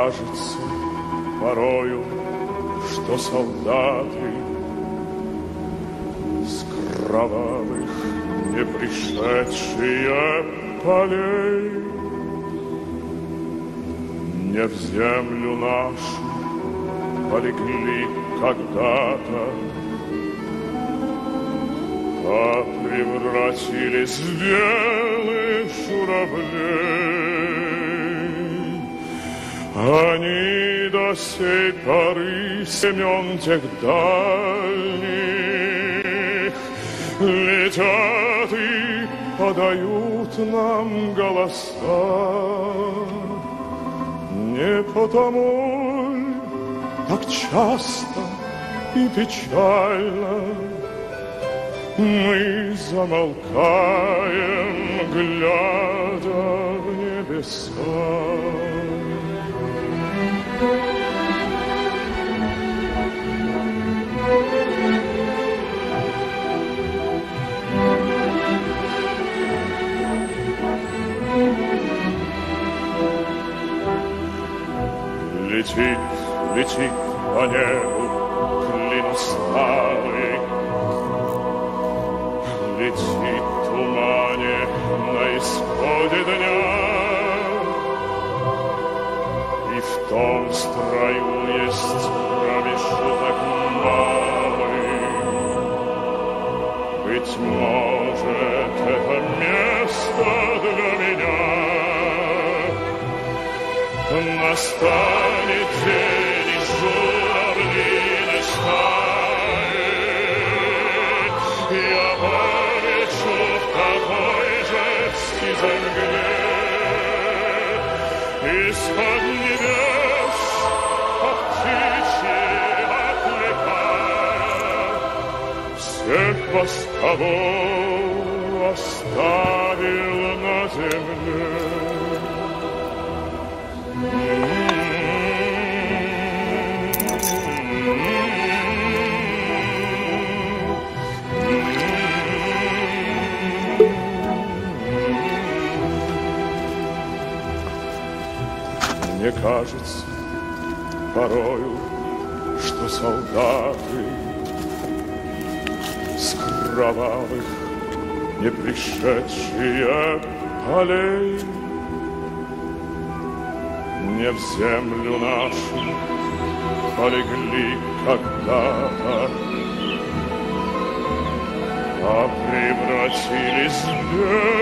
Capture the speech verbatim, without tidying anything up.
кажется порою, что солдаты с кровавых не пришедшие полей не в землю нашу полегли когда-то, а превратились в белых журавлей. Они до сей поры семен тех дальних летят и подают нам голоса. Не потому ли так часто и печально мы замолкаем, глядя в небеса? Летит, летит по небу клин усталый, летит в тумане на исходе дня, и в том строю есть промежуток малый. Быть может, это место для меня. Настанет день, и журавлиный стает. Я полечу в такой же сизой мгле. Из-под небес, как птичьи окликая, всех вас, кого оставил на земле. Мне кажется порою, что солдаты с кровавых не пришедшие полей не в землю нашу полегли когда-то, а превратились в